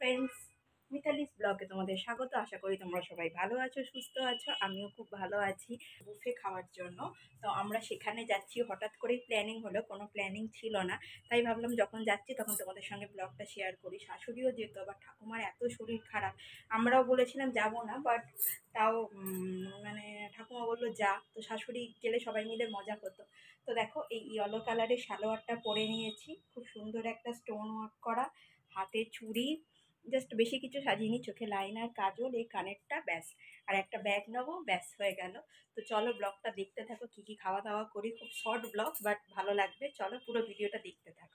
Friends, Mitali's ব্লগে তোমাদের স্বাগত। আশা করি তোমরা সবাই ভালো আছো, সুস্থ আছো। আমিও খুব ভালো আছি। বুফে খাওয়ার জন্য তো আমরা সেখানে যাচ্ছি। হঠাৎ করেই প্ল্যানিং হলো, কোনো প্ল্যানিং ছিল না, তাই ভাবলাম যখন যাচ্ছি তখন তোমাদের সঙ্গে ব্লগটা শেয়ার করি। শাশুড়িও যেত, আবার ঠাকুমার এত শরীর খারাপ, আমরাও বলেছিলাম যাব না, বাট তাও মানে ঠাকুমা বললো যা। তো শাশুড়ি গেলে সবাই মিলে মজা করতো। তো দেখো, এই ইয়েলো কালারের সালোয়ারটা পরে নিয়েছি, খুব সুন্দর একটা স্টোন ওয়ার্ক করা, হাতে চুড়ি, জাস্ট বেশি কিছু সাজিনি, চোখে লাইনার, কাজল, এই কানেরটা, ব্যাস। আর একটা ব্যাগ নেবো, ব্যাস হয়ে গেল। তো চলো ব্লগটা দেখতে থাকো, কী কী খাওয়া দাওয়া করি। খুব শর্ট ব্লগ, বাট ভালো লাগবে। চলো পুরো ভিডিওটা দেখতে থাকো।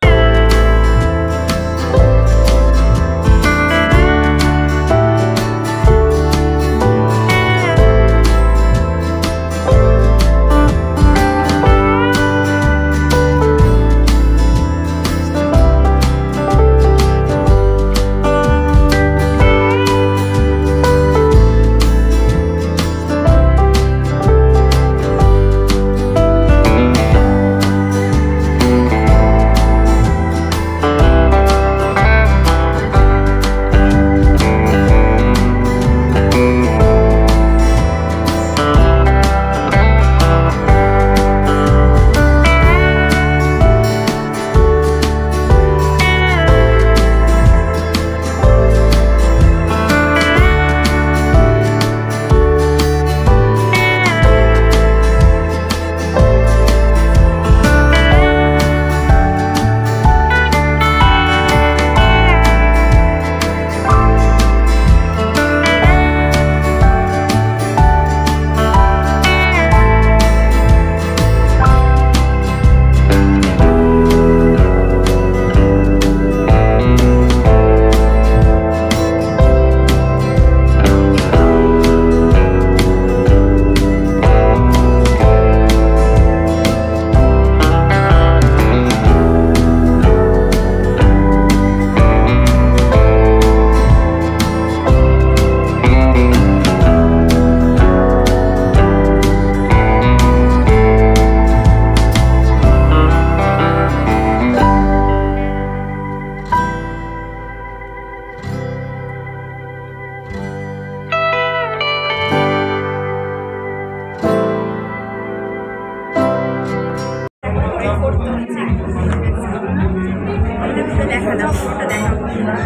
দেখালাম, ওটা দেখাবো,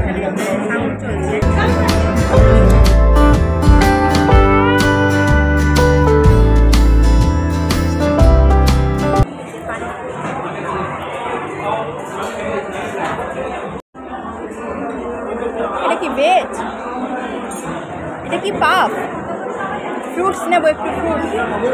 সাউন্ড চলছে। এটা কি ভেজ? এটা কি পাফ? ফ্রুটস নেবো, একটু ফ্রুটস।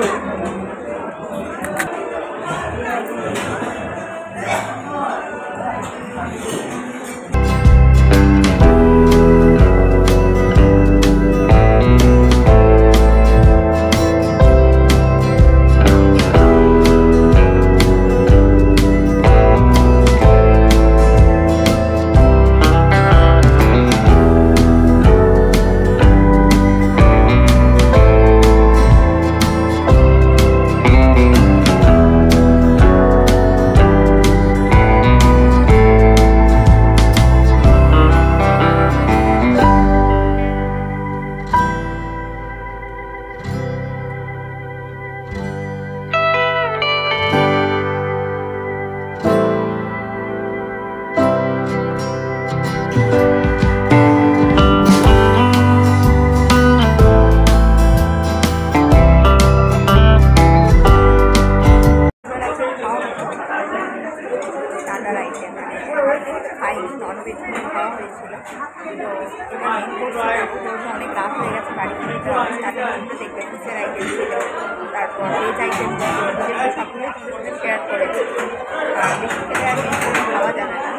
ননভেজ খাওয়া হয়েছিল, তো অনেক রাত হয়ে গেছে বাড়ি থেকে। দেখবে ফিশের আইটেম ছিল, তারপর ভেজ আইটেম ছিল, যেগুলো সবগুলোই তোমাদের শেয়ার করেছি। বেশি খেলে আর বেশি খাওয়া যাবে না।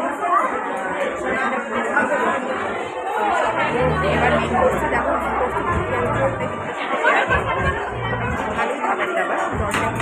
এবার মেন কোর্সে যাবো। মেন কোর্সে ভালোই খাবার দাবার, দরকার।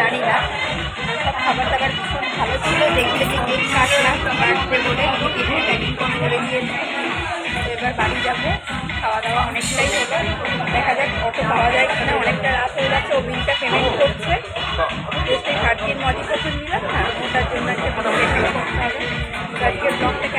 জানি না। সব খাবার দাবার ভীষণ ভালো ছিল, দেখলে যে কেক কাটলাম, কাটতে বলে কেকের প্যাকিং করে দিয়েছে। তো এবার বাড়ি যাবো, খাওয়া দাওয়া অনেকটাই হলো, দেখা যাক অটো পাওয়া যায় কিনা, অনেকটা রাত হয়ে যাচ্ছে। ও বিলটা পেমেন্ট করছে, সেই ভার্জিন মজিটা তো নিলাম না, ওটার জন্য একটা পেমেন্ট করতে হবে। আজকের ব্লগটা